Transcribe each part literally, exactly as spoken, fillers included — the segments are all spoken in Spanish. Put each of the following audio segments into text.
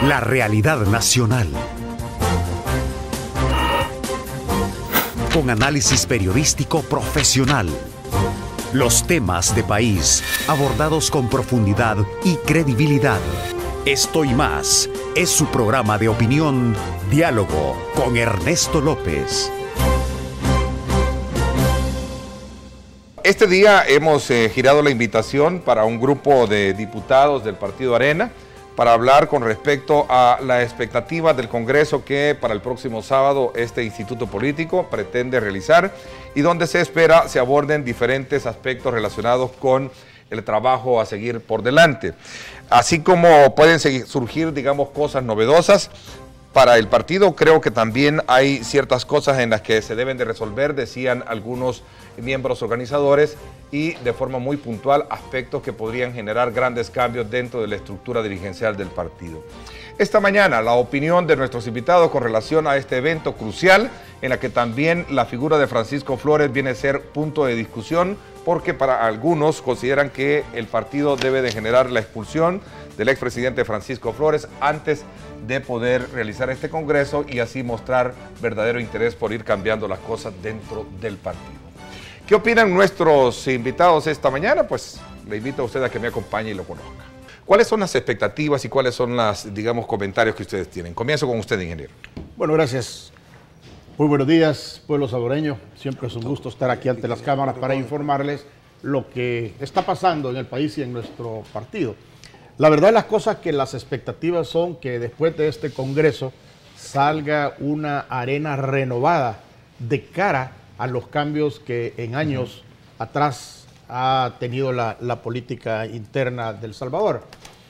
La realidad nacional. Con análisis periodístico profesional. Los temas de país abordados con profundidad y credibilidad. Esto y más es su programa de opinión, Diálogo con Ernesto López. Este día hemos eh, girado la invitación para un grupo de diputados del Partido Arena para hablar con respecto a la expectativa del Congreso que para el próximo sábado este instituto político pretende realizar y donde se espera se aborden diferentes aspectos relacionados con el trabajo a seguir por delante. Así como pueden seguir, surgir, digamos, cosas novedosas para el partido, creo que también hay ciertas cosas en las que se deben de resolver, decían algunos miembros organizadores, y de forma muy puntual aspectos que podrían generar grandes cambios dentro de la estructura dirigencial del partido. Esta mañana la opinión de nuestros invitados con relación a este evento crucial en la que también la figura de Francisco Flores viene a ser punto de discusión porque para algunos consideran que el partido debe de generar la expulsión del expresidente Francisco Flores antes de poder realizar este congreso y así mostrar verdadero interés por ir cambiando las cosas dentro del partido. ¿Qué opinan nuestros invitados esta mañana? Pues le invito a usted a que me acompañe y lo conozca. ¿Cuáles son las expectativas y cuáles son los, digamos, comentarios que ustedes tienen? Comienzo con usted, ingeniero. Bueno, gracias. Muy buenos días, pueblo salvadoreño. Siempre es un gusto estar aquí ante las cámaras para informarles lo que está pasando en el país y en nuestro partido. La verdad de las cosas que las expectativas son que después de este congreso salga una arena renovada de cara a los cambios que en años uh-huh. atrás ha tenido la, la política interna del Salvador.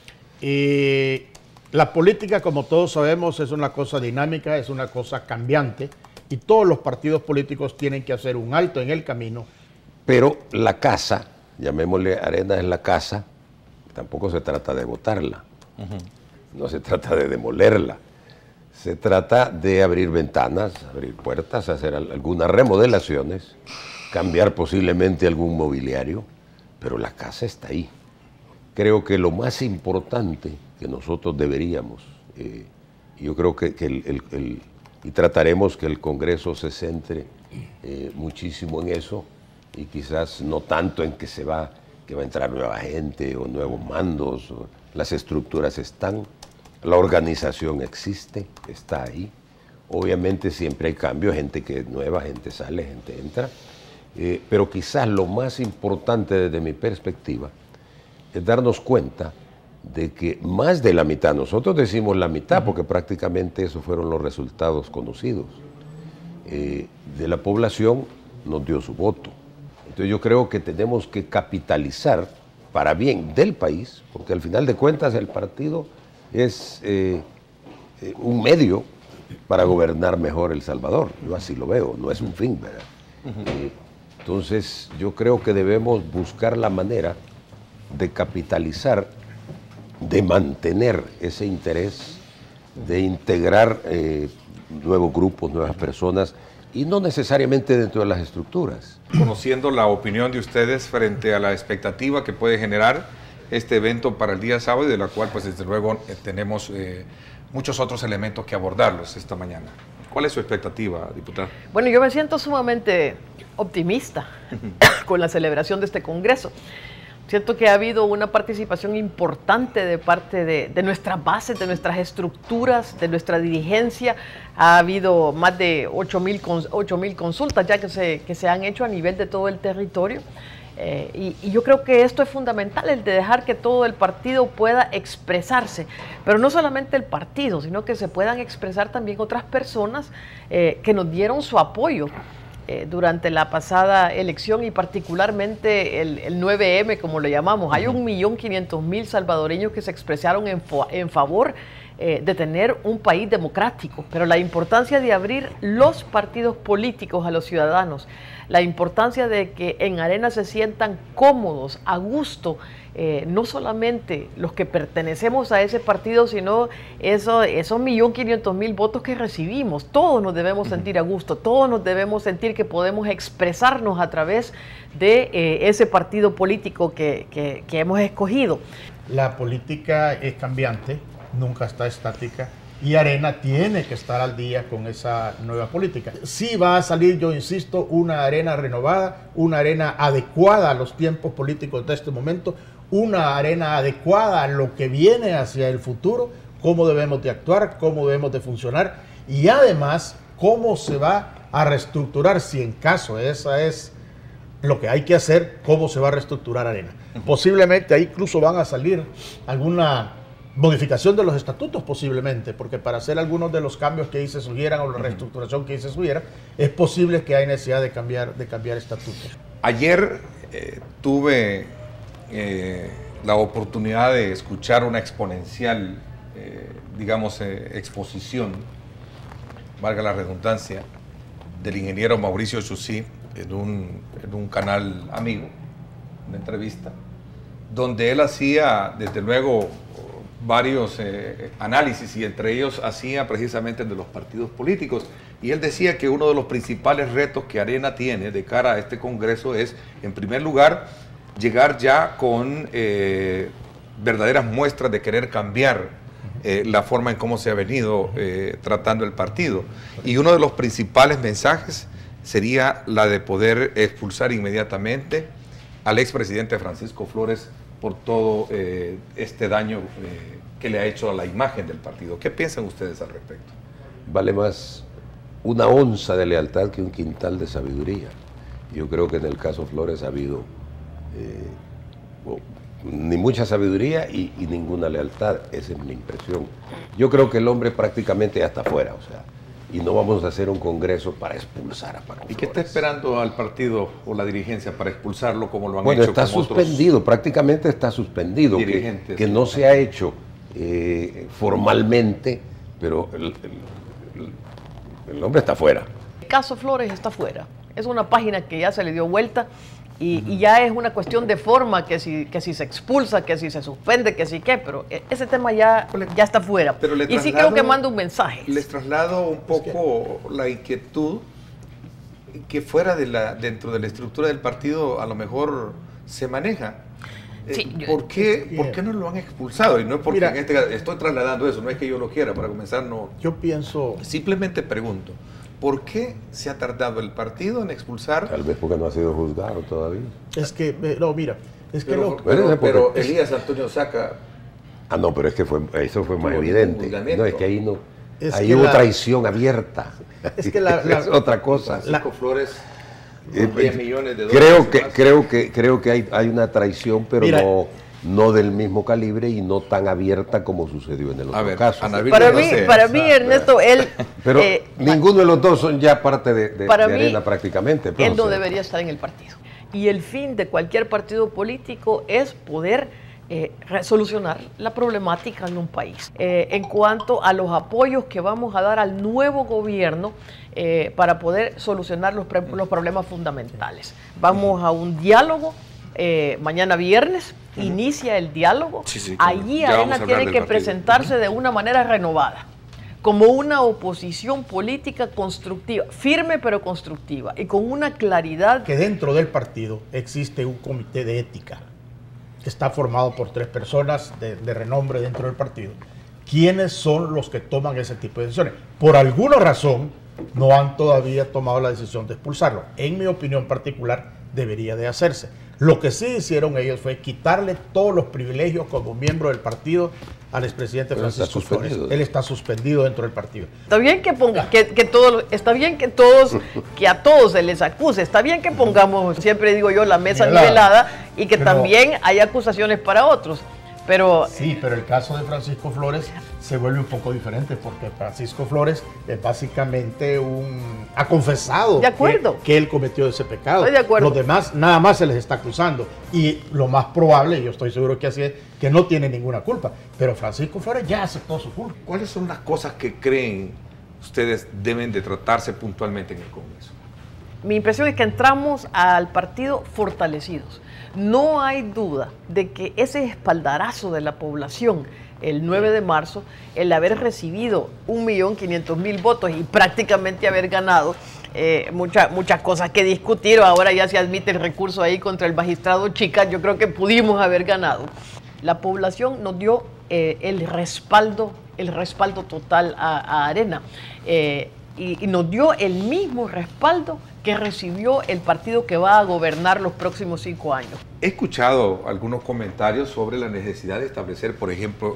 Eh, la política, como todos sabemos, es una cosa dinámica, es una cosa cambiante, y todos los partidos políticos tienen que hacer un alto en el camino. Pero la casa, llamémosle arena en la casa, tampoco se trata de botarla, uh-huh. no se trata de demolerla. Se trata de abrir ventanas, abrir puertas, hacer algunas remodelaciones, cambiar posiblemente algún mobiliario, pero la casa está ahí. Creo que lo más importante que nosotros deberíamos, eh, yo creo que, que el, el, el, y trataremos que el Congreso se centre eh, muchísimo en eso, y quizás no tanto en que se va, que va a entrar nueva gente o nuevos mandos, o las estructuras están. La organización existe, está ahí. Obviamente siempre hay cambios, gente que es nueva, gente sale, gente entra. Eh, pero quizás lo más importante desde mi perspectiva es darnos cuenta de que más de la mitad, nosotros decimos la mitad porque prácticamente esos fueron los resultados conocidos, eh, de la población nos dio su voto. Entonces yo creo que tenemos que capitalizar para bien del país, porque al final de cuentas el partido es eh, eh, un medio para gobernar mejor El Salvador. Yo así lo veo, no es un fin, ¿verdad? Uh-huh. eh, entonces yo creo que debemos buscar la manera de capitalizar, de mantener ese interés, de integrar eh, nuevos grupos, nuevas personas, y no necesariamente dentro de las estructuras. Conociendo la opinión de ustedes frente a la expectativa que puede generar este evento para el día sábado, y de la cual pues desde luego eh, tenemos eh, muchos otros elementos que abordarlos esta mañana. ¿Cuál es su expectativa, diputada? Bueno, yo me siento sumamente optimista con la celebración de este congreso. Siento que ha habido una participación importante de parte de, de nuestras bases, de nuestras estructuras, de nuestra dirigencia. Ha habido más de ocho mil consultas ya que se, que se han hecho a nivel de todo el territorio. Eh, y, y yo creo que esto es fundamental, el de dejar que todo el partido pueda expresarse, pero no solamente el partido, sino que se puedan expresar también otras personas eh, que nos dieron su apoyo eh, durante la pasada elección y particularmente el, el nueve eme, como le llamamos. Hay un millón quinientos mil salvadoreños que se expresaron en, en favor eh, de tener un país democrático, pero la importancia de abrir los partidos políticos a los ciudadanos, la importancia de que en Arena se sientan cómodos, a gusto, eh, no solamente los que pertenecemos a ese partido, sino eso, esos millón quinientos mil votos que recibimos. Todos nos debemos sentir a gusto, todos nos debemos sentir que podemos expresarnos a través de eh, ese partido político que, que, que hemos escogido. La política es cambiante, nunca está estática y Arena tiene que estar al día con esa nueva política. Sí va a salir, yo insisto, una Arena renovada, una Arena adecuada a los tiempos políticos de este momento, una Arena adecuada a lo que viene hacia el futuro, cómo debemos de actuar, cómo debemos de funcionar y además cómo se va a reestructurar, si en caso esa es lo que hay que hacer, cómo se va a reestructurar Arena. Uh-huh. Posiblemente ahí incluso van a salir alguna modificación de los estatutos, posiblemente, porque para hacer algunos de los cambios que ahí se sugieran o la reestructuración que ahí se sugiera, es posible que hay necesidad de cambiar, de cambiar estatutos. Ayer eh, tuve eh, la oportunidad de escuchar una exponencial, eh, digamos, eh, exposición, valga la redundancia, del ingeniero Mauricio Chusí en un, en un canal amigo, una entrevista, donde él hacía, desde luego, varios eh, análisis y entre ellos hacía precisamente de los partidos políticos. Y él decía que uno de los principales retos que Arena tiene de cara a este Congreso es, en primer lugar, llegar ya con eh, verdaderas muestras de querer cambiar eh, la forma en cómo se ha venido eh, tratando el partido. Y uno de los principales mensajes sería la de poder expulsar inmediatamente al expresidente Francisco Flores por todo eh, este daño eh, que le ha hecho a la imagen del partido. ¿Qué piensan ustedes al respecto? Vale más una onza de lealtad que un quintal de sabiduría. Yo creo que en el caso Flores ha habido eh, bueno, ni mucha sabiduría y, y ninguna lealtad. Esa es mi impresión. Yo creo que el hombre prácticamente ya está afuera, o sea, y no vamos a hacer un congreso para expulsar a Paco ¿Y qué está esperando al partido o la dirigencia para expulsarlo como lo han bueno, hecho está con suspendido, otros prácticamente está suspendido, que, que no se ha hecho eh, formalmente, pero el, el, el hombre está fuera. El caso Flores está fuera. Es una página que ya se le dio vuelta y, uh-huh. y ya es una cuestión de forma, que si, que si se expulsa, que si se suspende, que si qué, pero ese tema ya, ya está fuera. Pero le y sí creo que manda un mensaje. Les traslado un poco es que... la inquietud que fuera de la, dentro de la estructura del partido a lo mejor se maneja. Sí, eh, ¿por, qué, ¿Por qué no lo han expulsado? Y no es porque Mira, en este caso, estoy trasladando eso, no es que yo lo quiera, para comenzar no. Yo pienso... Simplemente pregunto, ¿por qué se ha tardado el partido en expulsar? Tal vez porque no ha sido juzgado todavía. Es que, no, mira, es que pero, lo... Pero, pero, pero Elías Antonio Saca... Ah, no, pero es que fue, eso fue más evidente. No, es que ahí no... Es ahí que hubo la, traición abierta. Es que la... la es otra cosa. Francisco Flores... diez millones de dólares. Creo que, creo que, creo que hay, hay una traición, pero Mira, no, no del mismo calibre y no tan abierta como sucedió en el otro ver, caso. Para mí, para mí, Ernesto, él... Pero eh, ninguno de los dos son ya parte de, de, para de mí, Arena prácticamente. Él no debería estar en el partido. Y el fin de cualquier partido político es poder eh, solucionar la problemática en un país. Eh, en cuanto a los apoyos que vamos a dar al nuevo gobierno, Eh, para poder solucionar los, pre los problemas fundamentales. Vamos a un diálogo, eh, mañana viernes, uh-huh. inicia el diálogo, sí, sí, allí Arena tiene que presentarse uh-huh. de una manera renovada, como una oposición política constructiva, firme pero constructiva, y con una claridad. Que dentro del partido existe un comité de ética, que está formado por tres personas de, de renombre dentro del partido. ¿Quiénes son los que toman ese tipo de decisiones? Por alguna razón, no han todavía tomado la decisión de expulsarlo. En mi opinión particular, debería de hacerse. Lo que sí hicieron ellos fue quitarle todos los privilegios como miembro del partido al expresidente Francisco Flores. Él está suspendido dentro del partido. Está bien que ponga, que, que todos, está bien que todos, que a todos se les acuse. Está bien que pongamos, siempre digo yo, la mesa nivelada, nivelada y que pero, también hay acusaciones para otros. Pero, sí, pero el caso de Francisco Flores se vuelve un poco diferente porque Francisco Flores es básicamente un... ha confesado de acuerdo. Que, que él cometió ese pecado. Estoy de acuerdo. Los demás nada más se les está acusando y lo más probable, yo estoy seguro que así es, que no tiene ninguna culpa. Pero Francisco Flores ya aceptó su culpa. ¿Cuáles son las cosas que creen ustedes deben de tratarse puntualmente en el Congreso? Mi impresión es que entramos al partido fortalecidos. No hay duda de que ese espaldarazo de la población el nueve de marzo, el haber recibido un millón quinientos mil votos y prácticamente haber ganado, eh, muchas muchas cosas que discutir, ahora ya se admite el recurso ahí contra el magistrado Chica, yo creo que pudimos haber ganado. la población nos dio eh, el respaldo, el respaldo total a, a Arena. Eh, y, y nos dio el mismo respaldo que recibió el partido que va a gobernar los próximos cinco años. He escuchado algunos comentarios sobre la necesidad de establecer, por ejemplo,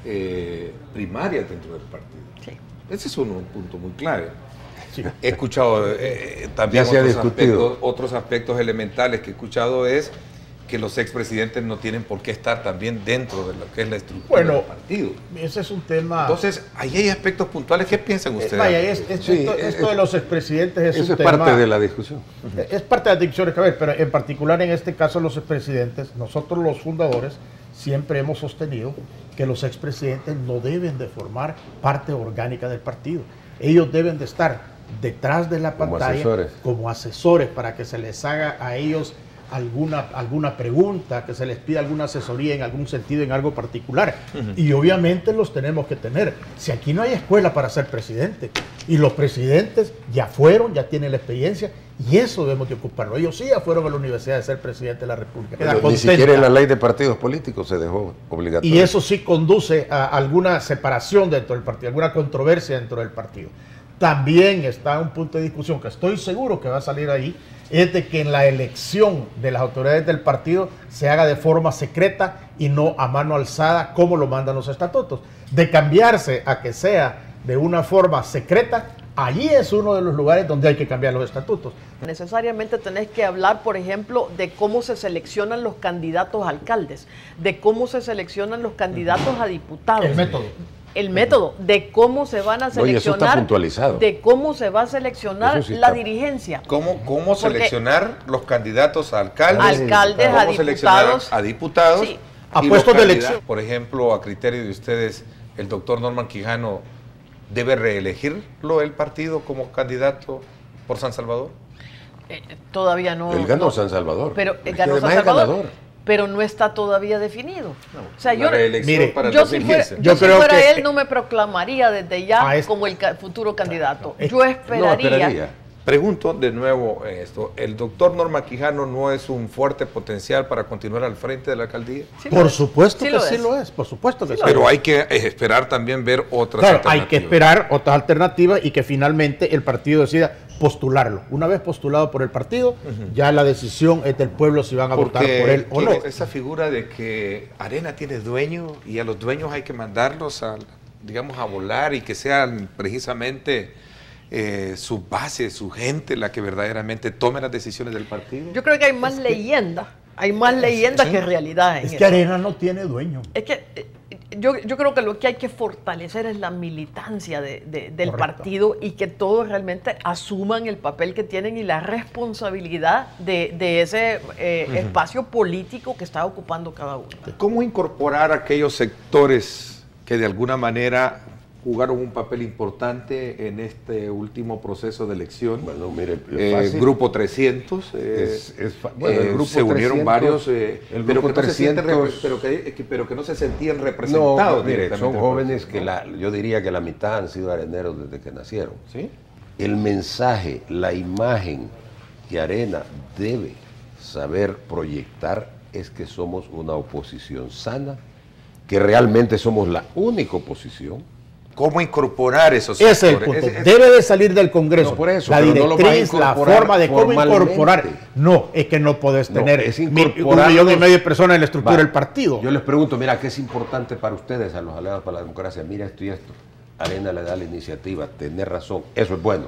eh, primarias dentro del partido. Sí. Ese es un, un punto muy clave. Sí. He escuchado eh, también Ya se ha otros discutido. aspectos, otros aspectos elementales que he escuchado es que los expresidentes no tienen por qué estar también dentro de lo que es la estructura Bueno, del partido. Ese es un tema... Entonces, ahí hay aspectos puntuales. ¿Qué piensan ustedes? Vaya, es, es- Sí, esto, es- esto de los expresidentes es Eso un es tema... parte de la discusión. Es parte de las discusiones que hay, pero en particular en este caso los expresidentes, nosotros los fundadores siempre hemos sostenido que los expresidentes no deben de formar parte orgánica del partido. Ellos deben de estar detrás de la Como pantalla asesores. como asesores para que se les haga a ellos alguna, alguna pregunta, que se les pida alguna asesoría en algún sentido, en algo particular. Uh-huh. Y obviamente los tenemos que tener. Si aquí no hay escuela para ser presidente, y los presidentes ya fueron, ya tienen la experiencia, y eso debemos de ocuparlo. Ellos sí ya fueron a la universidad de ser presidente de la República. Pero ni siquiera en la ley de partidos políticos se dejó obligatorio. Y eso sí conduce a alguna separación dentro del partido, alguna controversia dentro del partido. También está un punto de discusión que estoy seguro que va a salir ahí, es de que en la elección de las autoridades del partido se haga de forma secreta y no a mano alzada como lo mandan los estatutos. De cambiarse a que sea de una forma secreta, allí es uno de los lugares donde hay que cambiar los estatutos. Necesariamente tenés que hablar, por ejemplo, de cómo se seleccionan los candidatos a alcaldes, de cómo se seleccionan los candidatos a diputados. El método. El método, de cómo se van a seleccionar, Oye, eso está puntualizado. de cómo se va a seleccionar Sí la está. dirigencia. ¿Cómo, cómo Porque seleccionar los candidatos a alcaldes? Alcaldes, ¿Cómo a seleccionar diputados? a diputados? Sí. A Y puestos los de candidatos, elección. Por ejemplo, a criterio de ustedes, el doctor Norman Quijano debe reelegirlo el partido como candidato por San Salvador. Eh, todavía no. Él ganó no, San Salvador. Pero Es que ganó San además es Salvador. ganador. Pero no está todavía definido. O sea, La yo, reelección mire, para el yo si fuera, dos mil quince. yo Yo si creo fuera que- él no me proclamaría desde ya Ah, es- como el ca- futuro candidato. es- Yo No, esperaría. esperaría. Pregunto de nuevo esto, ¿el doctor Norman Quijano no es un fuerte potencial para continuar al frente de la alcaldía? Sí lo Por es. supuesto Sí que lo sí es. lo es, por supuesto que sí. Pero hay que eh, esperar también ver otras Claro, alternativas. hay que esperar otras alternativas y que finalmente el partido decida postularlo. Una vez postulado por el partido, uh-huh. ya la decisión es del pueblo si van a Porque votar por él o no. esa figura de que Arena tiene dueño y a los dueños hay que mandarlos a, digamos, a volar y que sean precisamente eh, su base, su gente la que verdaderamente tome las decisiones del partido. Yo creo que hay más leyenda, hay más leyenda sí. que realidad. En Es que eso. Arena no tiene dueño. Es que eh, yo, yo creo que lo que hay que fortalecer es la militancia de, de, del Correcto. partido y que todos realmente asuman el papel que tienen y la responsabilidad de, de ese eh, uh-huh. espacio político que está ocupando cada uno. ¿Cómo incorporar a aquellos sectores que de alguna manera jugaron un papel importante en este último proceso de elección? Bueno, mire, eh, Grupo trescientos, eh, es, es bueno, el eh, grupo se unieron trescientos, varios, eh, el pero, grupo que no se sienten trescientos, repre- pero, que, pero que no se sentían representados. No, mire, son directamente jóvenes por- que ¿no? la, yo diría que la mitad han sido areneros desde que nacieron. ¿Sí? El mensaje, la imagen que Arena debe saber proyectar es que somos una oposición sana, que realmente somos la única oposición. ¿Cómo incorporar esos Ese es el sectores? punto. Es- es- Debe de salir del Congreso. No, por eso, la pero no lo vas a directriz, la incorporar forma de cómo formalmente. incorporar. No, es que no podés No, tener es mil- un incorporarlos. millón y medio de personas en la estructura Va, del partido. Yo les pregunto, mira, ¿qué es importante para ustedes, a los aliados para la democracia? Mira esto y esto. Arena le da la iniciativa, tener razón, eso es bueno.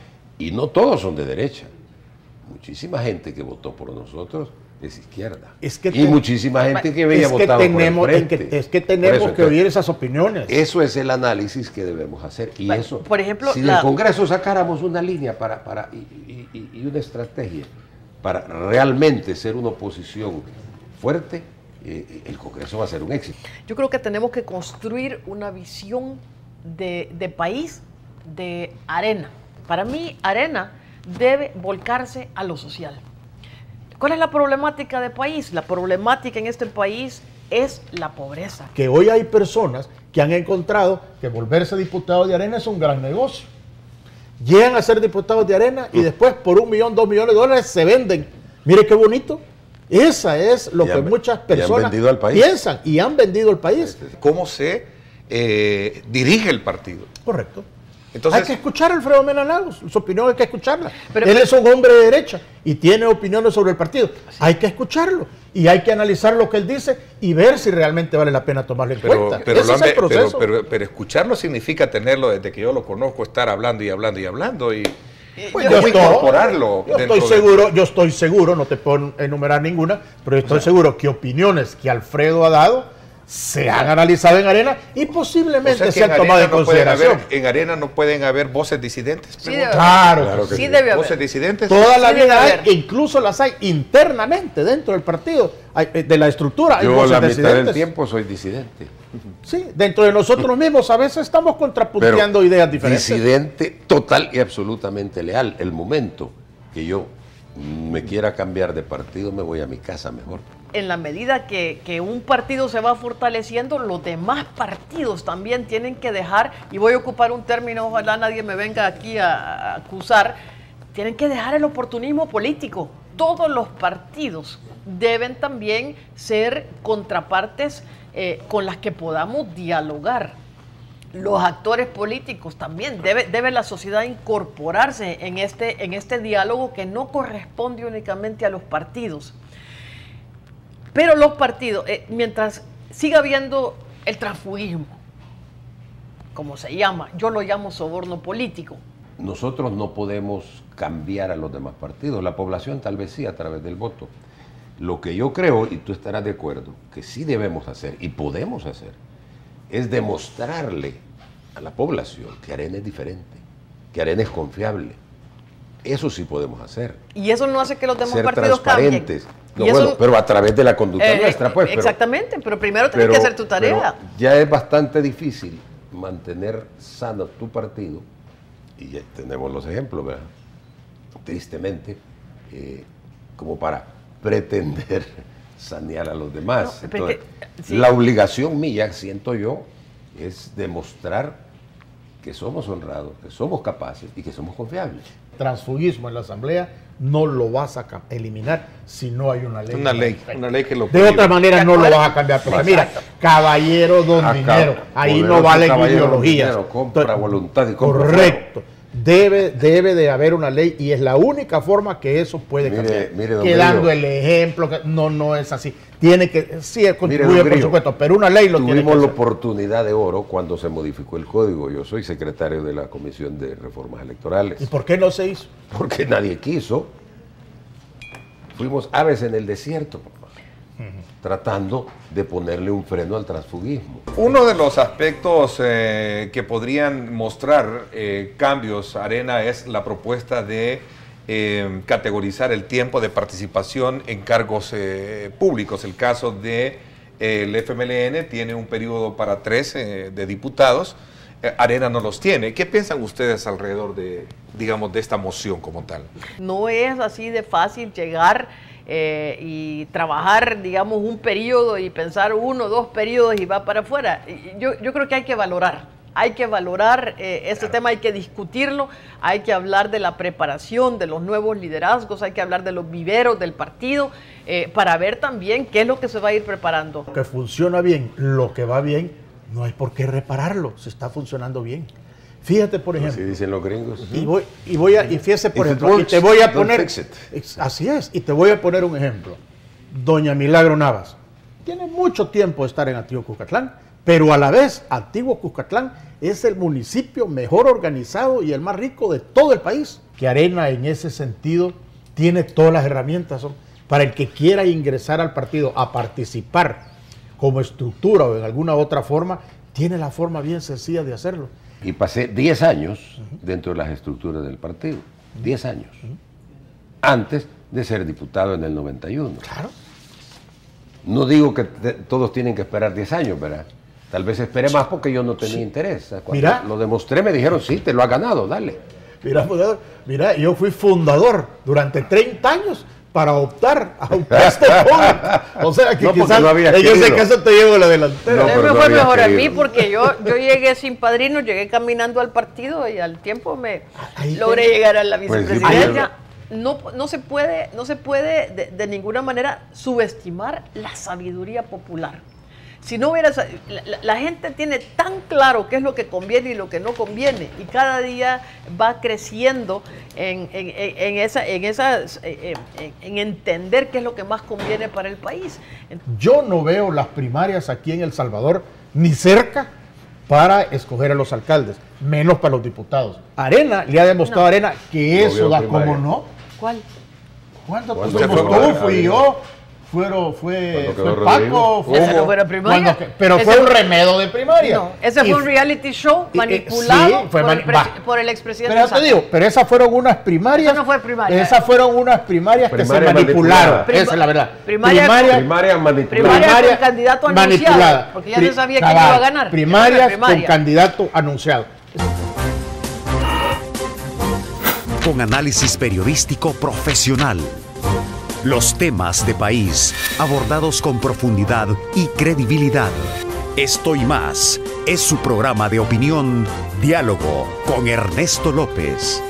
Y no todos son de derecha. Muchísima gente que votó por nosotros es izquierda. Es que y te- muchísima gente que veía es que votado tenemos, por el es frente. que, es que Por tenemos eso, que entonces, oír esas opiniones. Eso es el análisis que debemos hacer. Y Bueno, eso, por ejemplo, si la- del Congreso sacáramos una línea para, para, y, y- y- y una estrategia para realmente ser una oposición fuerte, eh, el Congreso va a ser un éxito. Yo creo que tenemos que construir una visión de, de país de Arena. Para mí, Arena debe volcarse a lo social. ¿Cuál es la problemática de país? La problemática en este país es la pobreza. Que hoy hay personas que han encontrado que volverse diputado de Arena es un gran negocio. Llegan a ser diputados de Arena y después por un millón, dos millones de dólares se venden. Mire qué bonito. Esa es lo Y que han- muchas y han personas vendido al país. piensan y han vendido el país. ¿Cómo se eh, dirige el partido? Correcto. Entonces, hay que escuchar a Alfredo Mena Lagos, su opinión hay que escucharla. Pero- Él es un hombre de derecha y tiene opiniones sobre el partido. Hay que escucharlo y hay que analizar lo que él dice y ver si realmente vale la pena tomarlo en pero, cuenta. pero, Ese lo es han el ve- pero, proceso. pero- pero escucharlo significa tenerlo desde que yo lo conozco, estar hablando y hablando y hablando y pues, Yo ¿cómo estoy- incorporarlo. Yo dentro estoy de- seguro, yo estoy seguro, no te puedo enumerar ninguna, pero yo estoy seguro que opiniones que Alfredo ha dado se han analizado en Arena y O posiblemente sea que se han en tomado en Arena no pueden consideración. haber- en Arena no pueden haber voces disidentes. Sí pregunto. debe Claro, Claro que que Sí sí. debe haber. Voces disidentes. toda la Sí debe vida hay, haber. e incluso las hay internamente dentro del partido, hay, eh, de la estructura. Hay Yo voces la mitad disidentes. del tiempo soy disidente. Sí, dentro de nosotros mismos a veces estamos contrapunteando ideas diferentes. Disidente total y absolutamente leal. El momento que yo me quiera cambiar de partido, me voy a mi casa mejor. En la medida que, que un partido se va fortaleciendo, los demás partidos también tienen que dejar, y voy a ocupar un término, ojalá nadie me venga aquí a, a acusar, tienen que dejar el oportunismo político. Todos los partidos deben también ser contrapartes eh, con las que podamos dialogar. Los actores políticos también, debe, debe la sociedad incorporarse en este, en este diálogo que no corresponde únicamente a los partidos. Pero los partidos, eh, mientras siga habiendo el transfugismo, como se llama, yo lo llamo soborno político. Nosotros no podemos cambiar a los demás partidos. La población tal vez sí a través del voto. Lo que yo creo, y tú estarás de acuerdo, que sí debemos hacer y podemos hacer, es demostrarle a la población que Arena es diferente, que Arena es confiable. Eso sí podemos hacer. Y eso no hace que los demás Ser partidos cambien. transparentes. No, Y eso bueno, no- pero a través de la conducta Eh, nuestra, pues. pero- exactamente, pero primero tienes que pero- hacer tu tarea. pero ya es bastante difícil mantener sano tu partido, y ya tenemos los ejemplos, ¿verdad? Tristemente, eh, como para pretender sanear a los demás. No, porque- Entonces, sí. la obligación mía, siento yo, es demostrar que somos honrados, que somos capaces y que somos confiables. Transfugismo en la Asamblea no lo vas a cam- eliminar si no hay una ley. Una ley, una ley que lo De prohíbe. otra manera ¿De no lo acuerdo? vas a cambiar. Porque Exacto. mira, caballero don Acá, dinero, ahí no poderoso valen caballero don ideologías. dinero, compra Entonces, voluntad y compra correcto. Debe, debe de haber una ley y es la única forma que eso puede Mire, cambiar. mire, don Quedando Grillo. el ejemplo, que no, no es así. Tiene que, sí, Mire, contribuye don por Grillo, supuesto, pero una ley lo tiene que Tuvimos la hacer. oportunidad de oro cuando se modificó el código. Yo soy secretario de la Comisión de Reformas Electorales. ¿Y por qué no se hizo? Porque nadie quiso. Fuimos aves en el desierto, papá, tratando de ponerle un freno al transfugismo. Uno de los aspectos eh, que podrían mostrar eh, cambios, Arena, es la propuesta de eh, categorizar el tiempo de participación en cargos eh, públicos. El caso de eh, el F M L N tiene un periodo para tres eh, de diputados, eh, Arena no los tiene. ¿Qué piensan ustedes alrededor de, digamos, de esta moción como tal? No es así de fácil llegar eh, y trabajar, digamos, un periodo y pensar uno, dos periodos y va para afuera. Y Yo, yo creo que hay que valorar, hay que valorar eh, este tema, hay que discutirlo, hay que hablar de la preparación de los nuevos liderazgos, hay que hablar de los viveros del partido, eh, para ver también qué es lo que se va a ir preparando. Lo que funciona bien, lo que va bien, no hay por qué repararlo, se está funcionando bien. Fíjate, por Así ejemplo, dicen los gringos. y voy, y voy a, y fíjese, por If it ejemplo, y works, te voy a don't poner, fix it. ex- así es, y te voy a poner un ejemplo. Doña Milagro Navas tiene mucho tiempo de estar en Antiguo Cuscatlán, pero a la vez, Antiguo Cuscatlán es el municipio mejor organizado y el más rico de todo el país. Que Arena, en ese sentido, tiene todas las herramientas, ¿no?, para el que quiera ingresar al partido a participar como estructura o en alguna otra forma, tiene la forma bien sencilla de hacerlo. Y pasé diez años dentro de las estructuras del partido. diez años. Antes de ser diputado en el noventa y uno. Claro. No digo que te- todos tienen que esperar diez años, ¿verdad? Tal vez esperé más porque yo no tenía interés. O sea, cuando Mira. lo demostré me dijeron, sí, te lo has ganado, dale. Mira, fundador, mira, yo fui fundador durante treinta años para optar a un puesto público. O sea que No, porque quizás no había en ese querido. caso te llevo la delantera. No, A mí pero me no fue había mejor a querido. mí porque yo, yo llegué sin padrino, llegué caminando al partido y al tiempo me Ahí logré tiene- llegar a la Pues sí, vicepresidencia. no, no se puede, no se puede de, de ninguna manera subestimar la sabiduría popular. Si no hubiera, la, la gente tiene tan claro qué es lo que conviene y lo que no conviene, y cada día va creciendo en, en, en, esa, en, esa, en, en entender qué es lo que más conviene para el país. Yo no veo las primarias aquí en El Salvador ni cerca para escoger a los alcaldes, menos para los diputados. Arena le ha demostrado No. a Arena que No eso veo da primaria. como no. ¿Cuál? ¿Cuándo ¿Cuándo fuimos fue tú? para- Fui yo. Fueron, fue, ¿Cuándo quedó fue Rodrigo? Paco, fue Ese no Hugo. fue la primaria. Cuando que- pero Ese fue un fue- remedo de primaria. No, ese Y fue un reality show y- y- manipulado sí, fue por, mani- el presi- va. por el expresidente. Pero ya te Sánchez. digo, pero esas fueron unas primarias. Eso no fue primaria. Esas fueron unas primarias que Primaria se manipularon. manipulada. Esa es la verdad. Primaria- Primaria manipulada. Primaria con candidato anunciado, manipulada. porque ya se Pri- sabía quién cabal, iba a ganar. Primarias Esa fue primaria. con candidato anunciado. Con análisis periodístico profesional. Los temas de país abordados con profundidad y credibilidad. Esto y más es su programa de opinión, Diálogo con Ernesto López.